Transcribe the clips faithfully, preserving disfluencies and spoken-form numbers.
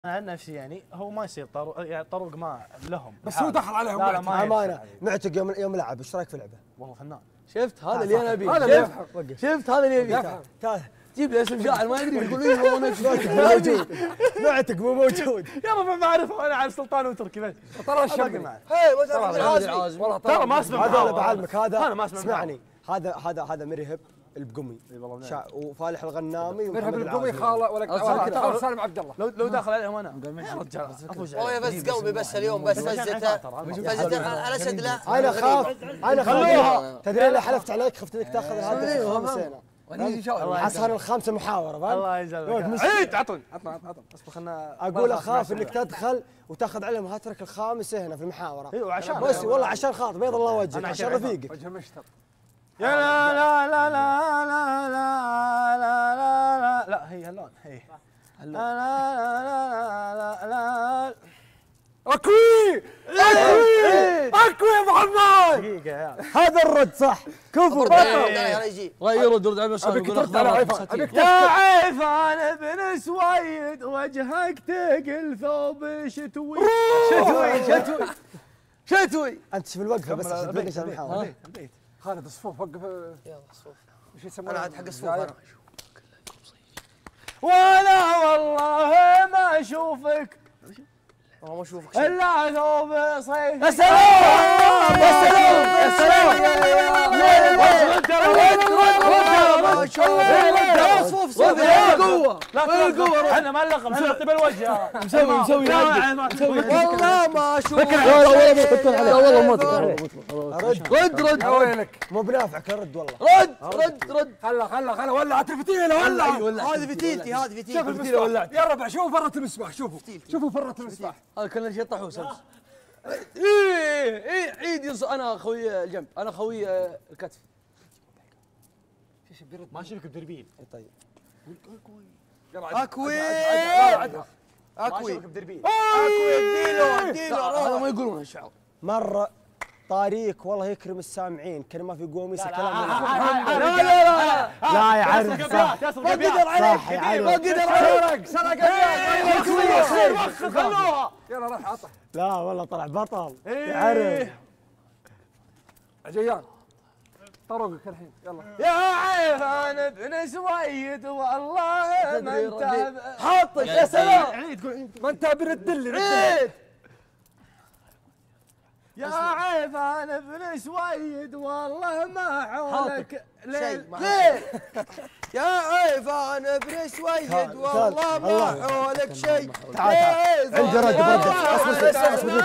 انا عن نفسي يعني هو ما يصير طرق يعني طرق ما لهم بس هو دخل عليهم. لا لا ما امانه معتق يوم يوم لعب ايش رايك في اللعبه؟ والله فنان. شفت هذا اللي انا ابيه. هذا اللي يفهم. شفت هذا اللي ابيه. تعال جيب لي اسم شاعر ما يدري يقول ايه هو نفسه موجود معتق مو موجود. يلا ما اعرفه انا عارف سلطان وتركي بس ترى الشبي اي ما تعرف العازمي والله ترى ما اسمع هذا بعلمك هذا انا ما اسمع اسمعني هذا هذا هذا مرهب البقمي شا... وفالح الغنامي مرهب القمي خاله ولك سالم عبد الله. لو لو داخل عليهم انا يا رجال افوز هو بس قلبي بس اليوم بس فزته فزته على اسد لا انا خاف انا خلوها تدري انا حلفت عليك خفت انك تاخذ الهدف الخامس هنا حصل الخامسه محاوره فاهم الله يجزاك عيد عطني عطني عطني اصبر خلنا اقول اخاف انك تدخل وتاخذ عليهم هاترك الخامس هنا في المحاوره ايوه عشان بس والله عشان خاطر بيض الله وجهك عشان رفيقك وجه مشتر. يا لا لا لا لا لا لا لا لا لا هي هاللون هي لا لا لا لا لا اكوي اكوي اكوي يا محمد. دقيقة يا هذا الرد صح كفو يا يجي غيروا الدرد على المسار ابيك ترد على عيفان ابيك يا عيفان ابن سويد وجهك تقل ثوب شتوي شتوي شتوي شتوي. انت في الوقفه بس عشان تبقى عشان المحاوره. خالد الصفوف وقف. يلا صفوف ايش يسمونه؟ انا عاد حق الصفوف انا. وانا والله ما اشوفك والله ما اشوفك شيء الا ثوب صيف. يا سلام يا سلام يا سلام ما شاء الله صفوف صفوف القوة لا القوة احنا ما نلقم احنا طيب الوجه مسوي مسوي والله ما اشوفك. لا والله ما رد رد رد يا ويلك مو بنافعك الرد والله. رد رد رد. خلا خلا خلا ولعت الفتيله ولع. هذه فتيلتي هذه شوف فتيلتي. الفتيله ولعت. يا ربع شوفوا فرة المسبح شوفوا شوفوا فرة المسبح. هذا كنا شيء طحوس امس. ايه ايه عيد ينص انا خوي الجنب انا خوي الكتف. ما اشوفك بدربين طيب اكوي اكوي بدربين اكوي اديله اديله هذا ما يقولون الشعر. مره طاريك والله يكرم السامعين كان ما في قوميس كلام لا لا لا لا يعرف صح ما قدر صح يعرف ما قدر عليك سرق سرق خلوها يلا روح عطه. لا والله طلع بطل إيه. يعرف عجيان طرقك الحين يلا. يا عيفان ابن سويد والله ما انت حاطك يا سلام. عيد قول عيد ما انت برد لي عيد يا عيفان ابن سويد والله ما حولك ليل ليه يا عيفان ابن سويد والله ما حولك شيء. تعال تعال عندي رد برد اصبر اصبر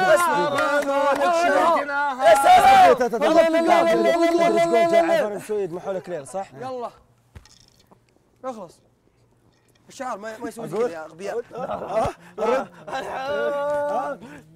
اصبر سويد ما حولك ليل صح؟ يلا اخلص الشعر ما ما يسوي زي اغبياء.